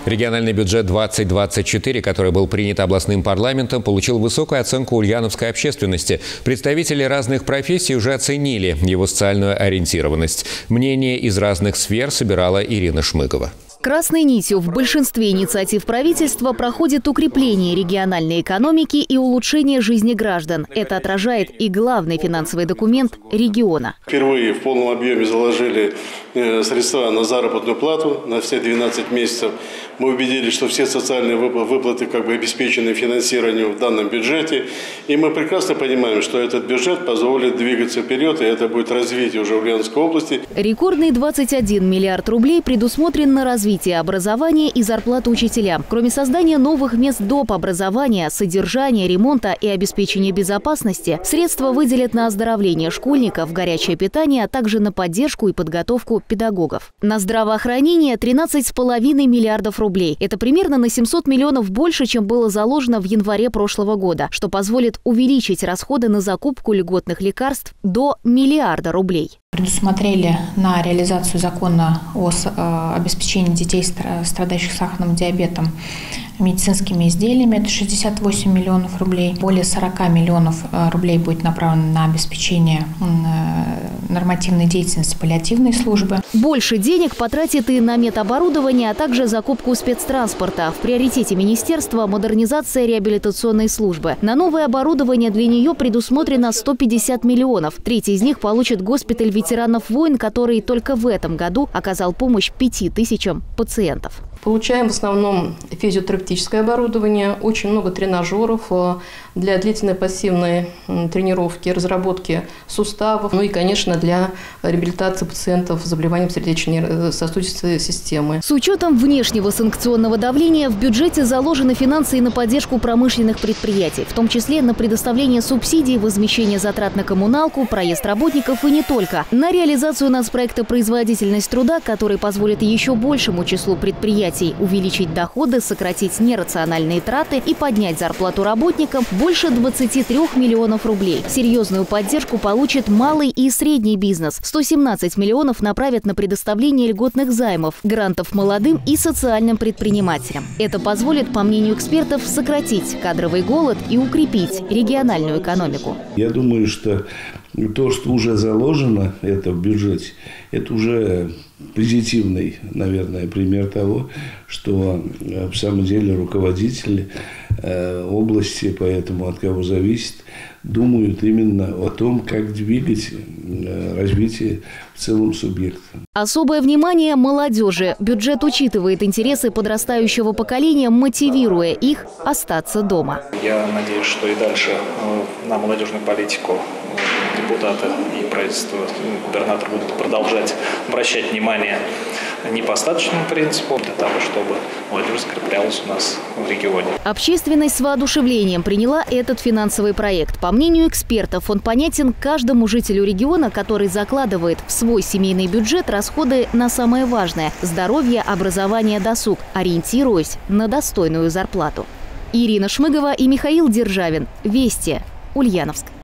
Региональный бюджет 2024, который был принят областным парламентом, получил высокую оценку ульяновской общественности. Представители разных профессий уже оценили его социальную ориентированность. Мнения из разных сфер собирала Ирина Шмыгова. Красной нитью в большинстве инициатив правительства проходит укрепление региональной экономики и улучшение жизни граждан. Это отражает и главный финансовый документ региона. Впервые в полном объеме заложили средства на заработную плату на все 12 месяцев. Мы убедились, что все социальные выплаты обеспечены финансированием в данном бюджете. И мы прекрасно понимаем, что этот бюджет позволит двигаться вперед, и это будет развитие уже в Ульяновской области. Рекордный 21 миллиард рублей предусмотрен на развитие образования и зарплаты учителям. Кроме создания новых мест доп. Образования, содержания, ремонта и обеспечения безопасности, средства выделят на оздоровление школьников, горячее питание, а также на поддержку и подготовку педагогов. На здравоохранение 13,5 миллиардов рублей. Это примерно на 700 миллионов больше, чем было заложено в январе прошлого года, что позволит увеличить расходы на закупку льготных лекарств до миллиарда рублей. Предусмотрели на реализацию закона о обеспечении детей, страдающих сахарным диабетом, медицинскими изделиями. Это 68 миллионов рублей. Более 40 миллионов рублей будет направлено на обеспечение нормативной деятельности паллиативной службы. Больше денег потратит и на медоборудование, а также закупку спецтранспорта. В приоритете министерства модернизация реабилитационной службы. На новое оборудование для нее предусмотрено 150 миллионов. Треть из них получит госпиталь ветеранов войн, который только в этом году оказал помощь 5000 пациентов. Получаем в основном физиотерапевтическое оборудование, очень много тренажеров для длительной пассивной тренировки, разработки суставов, ну и, конечно, для реабилитации пациентов с заболеванием сердечно-сосудистой системы. С учетом внешнего санкционного давления в бюджете заложены финансы и на поддержку промышленных предприятий, в том числе на предоставление субсидий, возмещение затрат на коммуналку, проезд работников и не только. На реализацию нацпроекта «Производительность труда», который позволит еще большему числу предприятий увеличить доходы, сократить нерациональные траты и поднять зарплату работникам больше 23 миллионов рублей. Серьезную поддержку получит малый и средний бизнес. 117 миллионов направят на предоставление льготных займов, грантов молодым и социальным предпринимателям. Это позволит, по мнению экспертов, сократить кадровый голод и укрепить региональную экономику. Я думаю, что то, что уже заложено это в бюджете, это уже позитивный, наверное, пример того, что в самом деле руководители области, поэтому от кого зависит, думают именно о том, как двигать развитие в целом субъекта. Особое внимание молодежи. Бюджет учитывает интересы подрастающего поколения, мотивируя их остаться дома. Я надеюсь, что и дальше на молодежную политику депутаты и правительство, губернатор будут продолжать обращать внимание не по остаточному принципу, для того, чтобы молодежь закреплялась у нас в регионе. Общественность с воодушевлением приняла этот финансовый проект. По мнению экспертов, он понятен каждому жителю региона, который закладывает в свой семейный бюджет расходы на самое важное – здоровье, образование, досуг, ориентируясь на достойную зарплату. Ирина Шмыгова и Михаил Державин. Вести. Ульяновск.